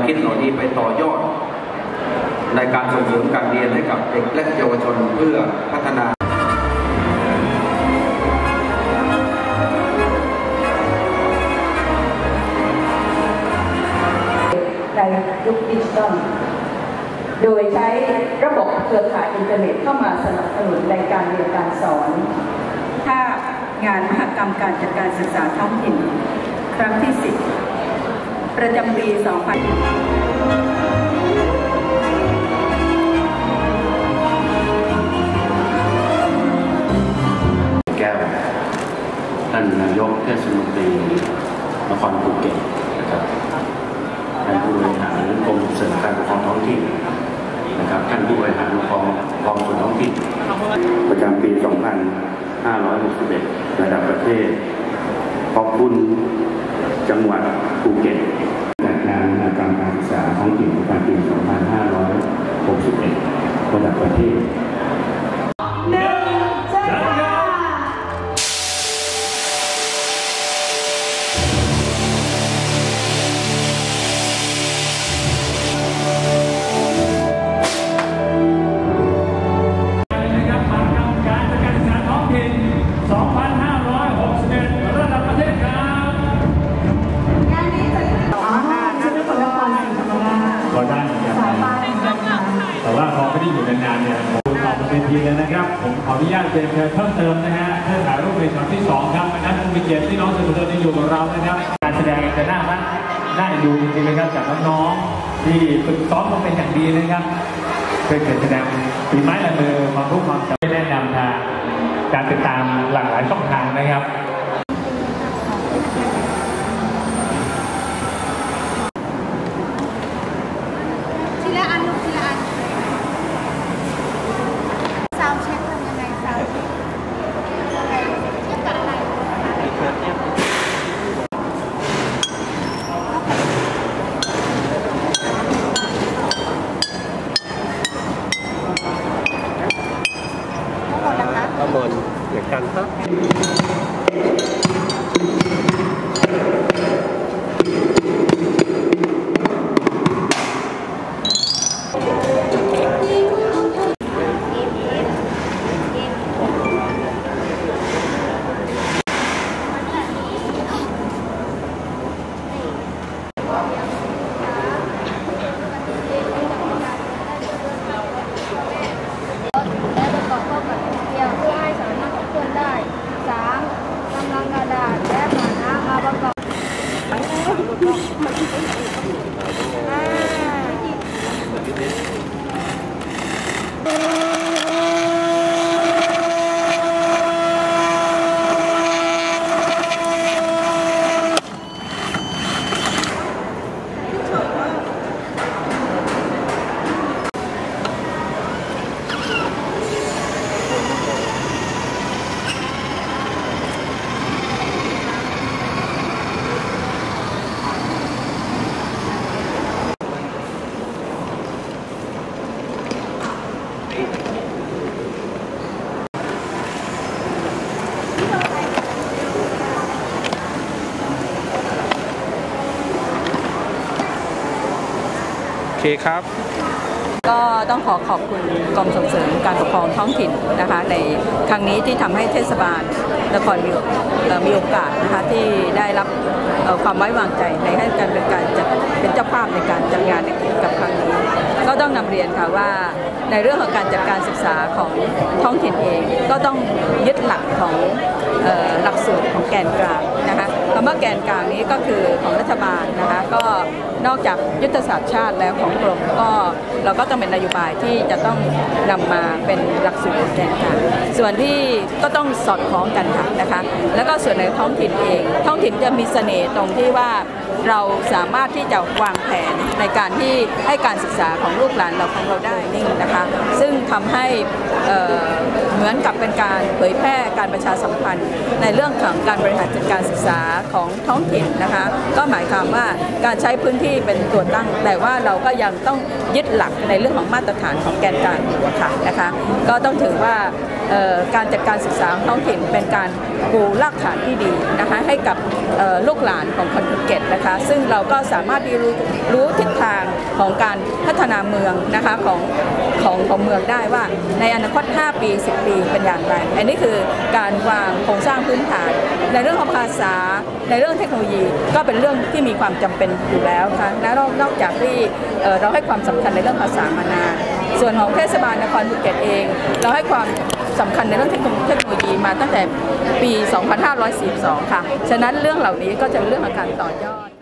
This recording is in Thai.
คิดเหล่านี้ไปต่อยอดในการส่งเสริมการเรียนให้กับเด็กและเยาวชนเพื่อพัฒนาในยุคดิจิทัลโดยใช้ระบบเครือข่ายอินเทอร์เน็ตเข้ามาสนับสนุนในการเรียนการสอนถ้างานมหกรรมการจัดการศึกษาท้องถิ่นครั้งที่ 10 ประจำปี 2000 แก้วท่านนายกเทศมนตรีนครภูเก็ตนะครับท่านผู้บริหารกรมส่งเสริมการปกครองท้องถิ่นนะครับท่านผู้บริหารกองส่วนท้องถิ่นประจำปี 2561 ระดับประเทศขอบคุณจังหวัดภูเก็ตจัดงานมหกรรมการศึกษาท้องถิ่นประจำปี 2561 ระดับประเทศแต่ว่าพอไม่ได้อยู่นานๆเนี่ยผมขอเป็นทีเลยนะครับผมขออนุญาตเรียนเชิญเพิ่มเติมนะฮะเพื่อถ่ายรูปในช็อตที่ 2ครับอันนั้นมีเกียรติที่น้องสื่อมวลชนที่อยู่กับเรานะครับการแสดงจะน่ารักน่าดูจริงๆนะครับจากน้องๆที่ฝึกซ้อมมาเป็นอย่างดีนะครับเพื่อแสดงฝีไม้ลายมือความรู้ความสามารถแนะนำทางการติดตามหลากหลายช่องทางนะครับข้างบนเหมือนกันครับโอเคครับก็ต้องขอบคุณกรมส่งเสริมการปกครองท้องถิ่นนะคะในครั้งนี้ที่ทำให้เทศบาลนครมีโอกาสนะคะที่ได้รับความไว้วางใจในให้การเป็นเจ้าภาพในการจัดงานในกิจกรรมครั้งนี้ก็ต้องนำเรียนค่ะว่าในเรื่องของการจัดการศึกษาของท้องถิ่นเองก็ต้องยึดหลักของหลักสูตรของแกนกลางนะคะคำว่าแกนกลางนี้ก็คือของรัฐบาลนะคะก็นอกจากยุทธศาสตร์ชาติแล้วของกรมก็เราก็ต้องเป็นนโยบายที่จะต้องนำมาเป็นหลักสูตรของแกนกลางส่วนที่ก็ต้องสอดคล้องกันค่ะนะคะแล้วก็ส่วนในท้องถิ่นเองท้องถิ่นจะมีเสน่ห์ตรงที่ว่าเราสามารถที่จะวางแผนในการที่ให้การศึกษาของลูกหลานเราของเราได้นิ่งนะคะซึ่งทำให้เหมือนกับเป็นการเผยแพร่การประชาสัมพันธ์ในเรื่องของการบริหารจัดการศึกษาของท้องถิ่นนะคะก็หมายความว่าการใช้พื้นที่เป็นตัวตั้งแต่ว่าเราก็ยังต้องยึดหลักในเรื่องของมาตรฐานของแกนกลางอยู่ค่ะนะคะก็ต้องถือว่าการจัดการศึกษาท้องถิ่นเป็นการปูรากฐานที่ดีนะคะให้กับลูกหลานของคนภูเก็ตนะคะซึ่งเราก็สามารถที่รู้ทิศทางของการพัฒนาเมืองนะคะของเมืองได้ว่าในอนาคต5 ปี 10 ปีเป็นอย่างไรอันนี้คือการวางโครงสร้างพื้นฐานในเรื่องของภาษาในเรื่องเทคโนโลยีก็เป็นเรื่องที่มีความจำเป็นอยู่แล้วค่ะและนอกจากที่เราให้ความสำคัญในเรื่องภาษามานานส่วนของเทศบาลนครภูเก็ตเองเราให้ความสำคัญในเรื่องเทคโนโลยีมาตั้งแต่ปี 2542 ค่ะฉะนั้นเรื่องเหล่านี้ก็จะเป็นเรื่องของการต่อยอด